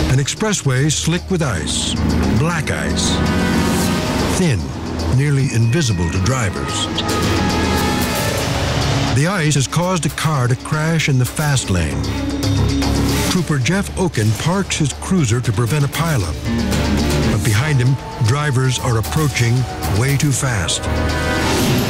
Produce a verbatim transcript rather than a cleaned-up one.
An expressway slick with ice, black ice, thin, nearly invisible to drivers. The ice has caused a car to crash in the fast lane. Trooper Jeff Oken parks his cruiser to prevent a pileup. But behind him, drivers are approaching way too fast.